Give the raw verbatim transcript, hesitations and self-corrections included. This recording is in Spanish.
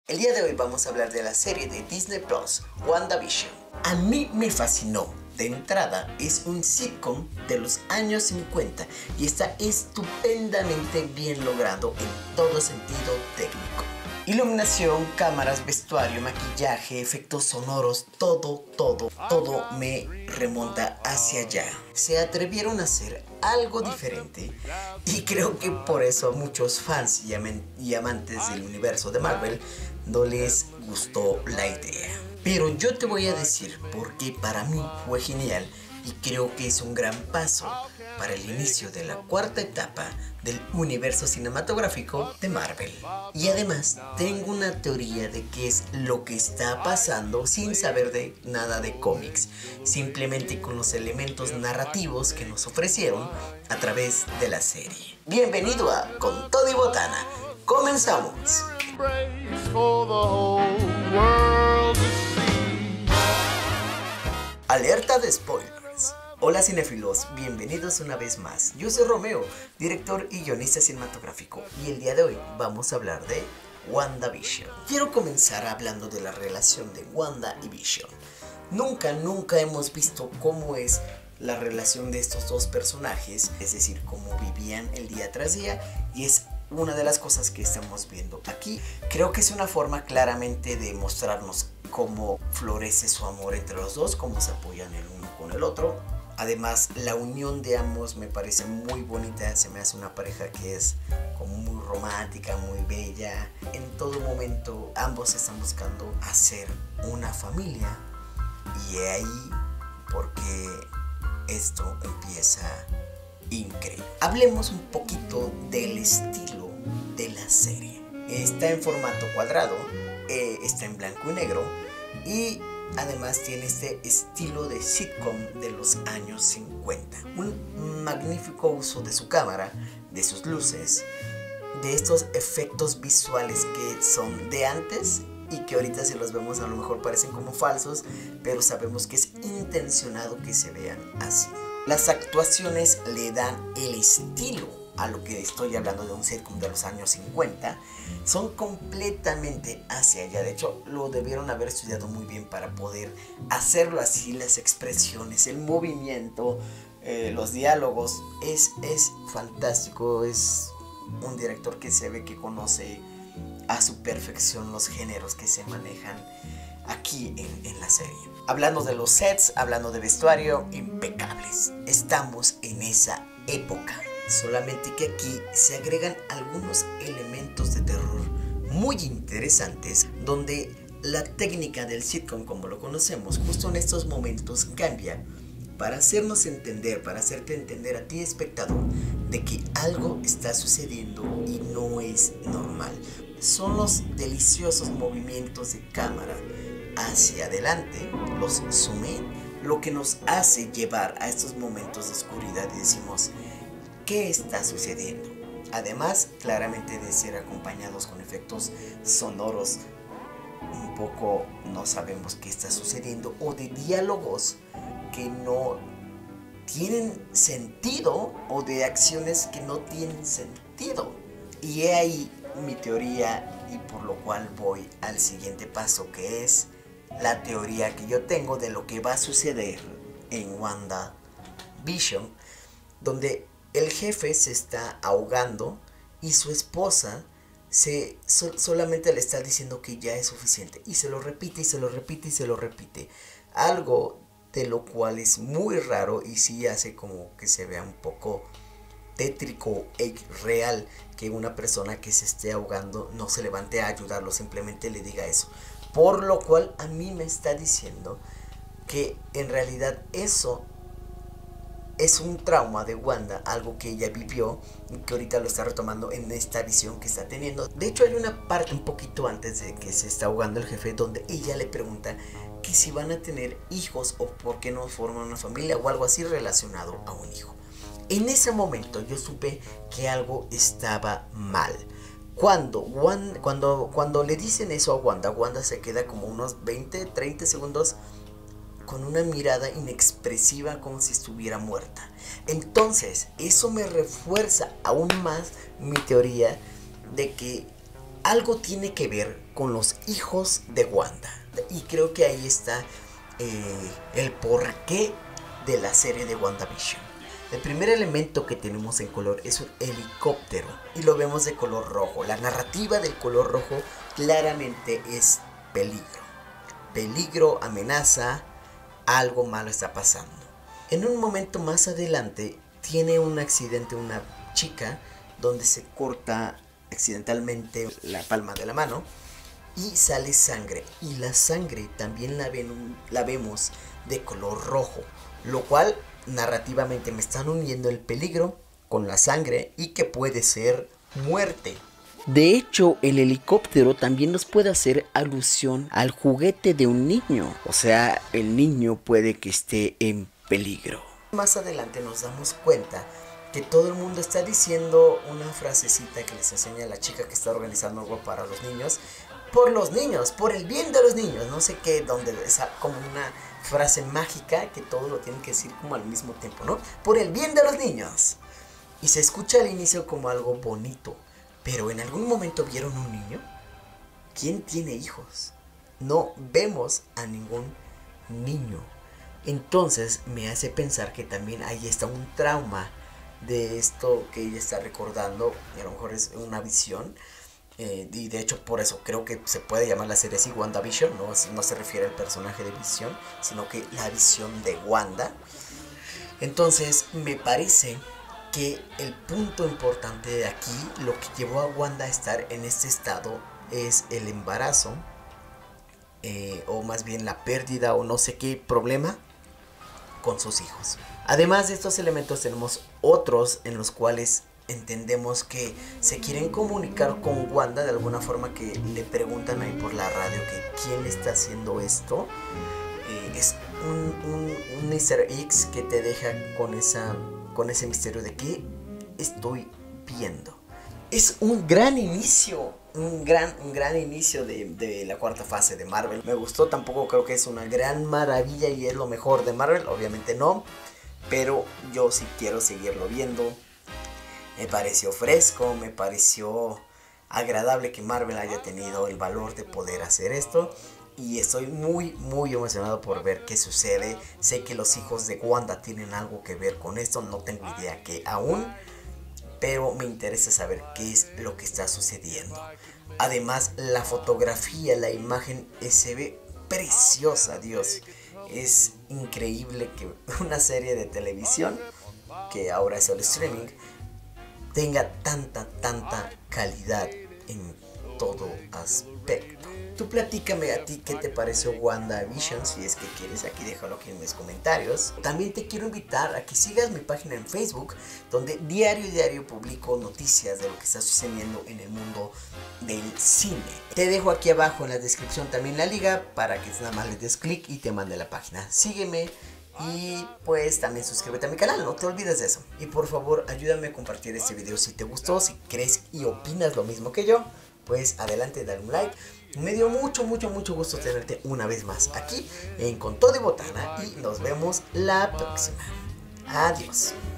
El día de hoy vamos a hablar de la serie de Disney Plus, WandaVision. A mí me fascinó. De entrada, es un sitcom de los años cincuenta y está estupendamente bien logrado en todo sentido técnico. Iluminación, cámaras, vestuario, maquillaje, efectos sonoros, todo, todo, todo me remonta hacia allá. Se atrevieron a hacer algo diferente y creo que por eso a muchos fans y, am y amantes del universo de Marvel no les gustó la idea. Pero yo te voy a decir por qué para mí fue genial y creo que es un gran paso para el inicio de la cuarta etapa del universo cinematográfico de Marvel. Y además tengo una teoría de qué es lo que está pasando sin saber de nada de cómics, simplemente con los elementos narrativos que nos ofrecieron a través de la serie. Bienvenido a Con Todo y Botana, comenzamos. Alerta de spoilers. Hola cinéfilos, bienvenidos una vez más. Yo soy Romeo, director y guionista cinematográfico, y el día de hoy vamos a hablar de WandaVision. Quiero comenzar hablando de la relación de Wanda y Vision. Nunca, nunca hemos visto cómo es la relación de estos dos personajes, es decir, cómo vivían el día tras día, y es una de las cosas que estamos viendo aquí. Creo que es una forma claramente de mostrarnos cómo florece su amor entre los dos, cómo se apoyan el uno con el otro. Además, la unión de ambos me parece muy bonita, se me hace una pareja que es como muy romántica, muy bella. En todo momento ambos están buscando hacer una familia y ahí porque esto empieza increíble. Hablemos un poquito del estilo de la serie. Está en formato cuadrado, eh, está en blanco y negro y además tiene este estilo de sitcom de los años cincuenta. Un magnífico uso de su cámara, de sus luces, de estos efectos visuales que son de antes y que ahorita si los vemos a lo mejor parecen como falsos, pero sabemos que es intencionado que se vean así. Las actuaciones le dan el estilo a lo que estoy hablando de un sitcom de los años cincuenta. Son completamente hacia allá. De hecho, lo debieron haber estudiado muy bien para poder hacerlo así. Las expresiones, el movimiento, eh, los diálogos. Es, es fantástico. Es un director que se ve que conoce a su perfección los géneros que se manejan aquí en, en la serie. Hablando de los sets, hablando de vestuario, impecables. Estamos en esa época. Solamente que aquí se agregan algunos elementos de terror muy interesantes, donde la técnica del sitcom como lo conocemos justo en estos momentos cambia para hacernos entender, para hacerte entender a ti espectador de que algo está sucediendo y no es normal. Son los deliciosos movimientos de cámara hacia adelante, los zoom in, lo que nos hace llevar a estos momentos de oscuridad y decimos, ¿qué está sucediendo? Además, claramente de ser acompañados con efectos sonoros, un poco no sabemos qué está sucediendo, o de diálogos que no tienen sentido, o de acciones que no tienen sentido. Y he ahí mi teoría, y por lo cual voy al siguiente paso, que es la teoría que yo tengo de lo que va a suceder en WandaVision, donde el jefe se está ahogando y su esposa se, so, solamente le está diciendo que ya es suficiente. Y se lo repite y se lo repite y se lo repite. Algo de lo cual es muy raro y sí hace como que se vea un poco tétrico e real que una persona que se esté ahogando no se levante a ayudarlo, simplemente le diga eso. Por lo cual a mí me está diciendo que en realidad eso es un trauma de Wanda, algo que ella vivió y que ahorita lo está retomando en esta visión que está teniendo. De hecho hay una parte un poquito antes de que se está ahogando el jefe donde ella le pregunta que si van a tener hijos o por qué no forman una familia o algo así relacionado a un hijo. En ese momento yo supe que algo estaba mal. Cuando, Wanda, cuando, cuando le dicen eso a Wanda, Wanda se queda como unos veinte, treinta segundos con una mirada inexpresiva como si estuviera muerta. Entonces, eso me refuerza aún más mi teoría de que algo tiene que ver con los hijos de Wanda. Y creo que ahí está eh, el porqué de la serie de WandaVision. El primer elemento que tenemos en color es un helicóptero y lo vemos de color rojo. La narrativa del color rojo claramente es peligro. Peligro, amenaza, algo malo está pasando. En un momento más adelante tiene un accidente una chica donde se corta accidentalmente la palma de la mano y sale sangre, y la sangre también la, ven, la vemos de color rojo, lo cual narrativamente me están uniendo el peligro con la sangre y que puede ser muerte. De hecho, el helicóptero también nos puede hacer alusión al juguete de un niño, o sea, el niño puede que esté en peligro. Más adelante nos damos cuenta que todo el mundo está diciendo una frasecita que les enseña la chica que está organizando algo para los niños. Por los niños, por el bien de los niños, no sé qué, donde es como una frase mágica que todos lo tienen que decir como al mismo tiempo, ¿no? Por el bien de los niños. Y se escucha al inicio como algo bonito, pero ¿en algún momento vieron un niño? ¿Quién tiene hijos? No vemos a ningún niño. Entonces me hace pensar que también ahí está un trauma de esto que ella está recordando, y a lo mejor es una visión. Eh, y de hecho por eso creo que se puede llamar la serie así, WandaVision, ¿no? No se refiere al personaje de Visión, sino que la visión de Wanda. Entonces me parece que el punto importante de aquí, lo que llevó a Wanda a estar en este estado, es el embarazo, eh, o más bien la pérdida o no sé qué problema con sus hijos. Además de estos elementos tenemos otros en los cuales entendemos que se quieren comunicar con Wanda de alguna forma, que le preguntan ahí por la radio que quién está haciendo esto. Eh, es un, un, un easter eggs que te deja con, esa, con ese misterio de qué estoy viendo. Es un gran inicio, un gran, un gran inicio de, de la cuarta fase de Marvel. Me gustó, tampoco creo que es una gran maravilla y es lo mejor de Marvel, obviamente no, pero yo sí quiero seguirlo viendo. Me pareció fresco, me pareció agradable que Marvel haya tenido el valor de poder hacer esto. Y estoy muy, muy emocionado por ver qué sucede. Sé que los hijos de Wanda tienen algo que ver con esto, no tengo idea qué aún, pero me interesa saber qué es lo que está sucediendo. Además, la fotografía, la imagen eh, se ve preciosa, Dios. Es increíble que una serie de televisión, que ahora es el streaming, tenga tanta, tanta calidad en todo aspecto. Tú platícame a ti qué te pareció WandaVision, si es que quieres, aquí déjalo aquí en los comentarios. También te quiero invitar a que sigas mi página en Facebook, donde diario y diario publico noticias de lo que está sucediendo en el mundo del cine. Te dejo aquí abajo en la descripción también la liga para que nada más le des clic y te mande la página. Sígueme. Y pues también suscríbete a mi canal, no te olvides de eso. Y por favor ayúdame a compartir este video si te gustó, si crees y opinas lo mismo que yo, pues adelante, dale un like. Me dio mucho, mucho, mucho gusto tenerte una vez más aquí en Con Todo y Botana, y nos vemos la próxima. Adiós.